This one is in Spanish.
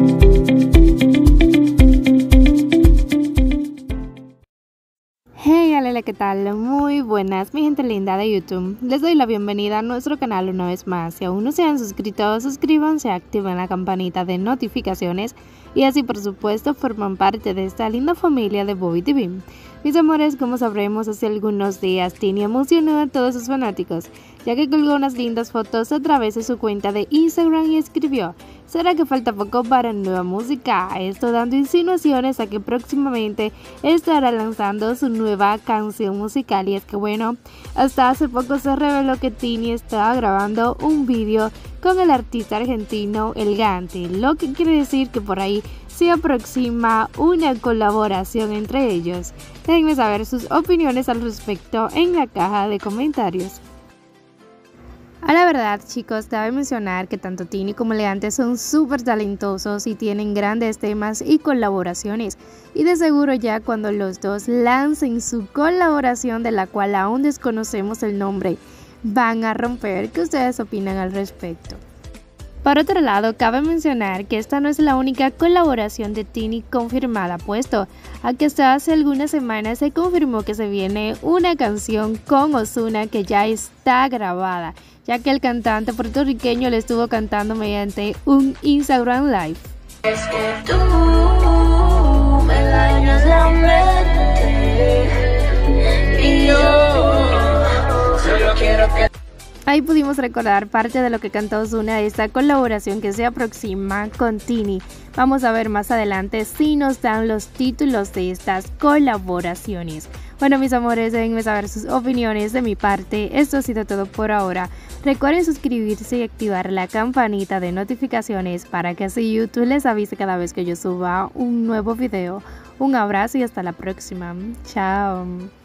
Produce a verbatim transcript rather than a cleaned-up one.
Hey, Alele, ¿qué tal? Muy buenas, mi gente linda de YouTube. Les doy la bienvenida a nuestro canal una vez más. Si aún no se han suscrito, suscríbanse, activen la campanita de notificaciones y así, por supuesto, forman parte de esta linda familia de Bobby T V. Mis amores, como sabremos, hace algunos días Tini emocionó a todos sus fanáticos, ya que colgó unas lindas fotos a través de su cuenta de Instagram y escribió: ¿será que falta poco para nueva música? Esto dando insinuaciones a que próximamente estará lanzando su nueva canción musical. Y es que bueno, hasta hace poco se reveló que Tini estaba grabando un vídeo con el artista argentino El Gante, lo que quiere decir que por ahí se aproxima una colaboración entre ellos. Déjenme saber sus opiniones al respecto en la caja de comentarios. A la verdad, chicos, cabe mencionar que tanto Tini como Elegante son súper talentosos y tienen grandes temas y colaboraciones, y de seguro ya cuando los dos lancen su colaboración, de la cual aún desconocemos el nombre, van a romper. ¿Qué ustedes opinan al respecto? Por otro lado, cabe mencionar que esta no es la única colaboración de Tini confirmada, puesto a que hasta hace algunas semanas se confirmó que se viene una canción con Ozuna que ya está grabada, ya que el cantante puertorriqueño le estuvo cantando mediante un Instagram Live. Es que tú me dañas la mente y yo solo quiero que... Ahí pudimos recordar parte de lo que cantó Ozuna de esta colaboración que se aproxima con Tini. Vamos a ver más adelante si nos dan los títulos de estas colaboraciones. Bueno, mis amores, déjenme saber sus opiniones. De mi parte, esto ha sido todo por ahora. Recuerden suscribirse y activar la campanita de notificaciones para que así YouTube les avise cada vez que yo suba un nuevo video. Un abrazo y hasta la próxima. Chao.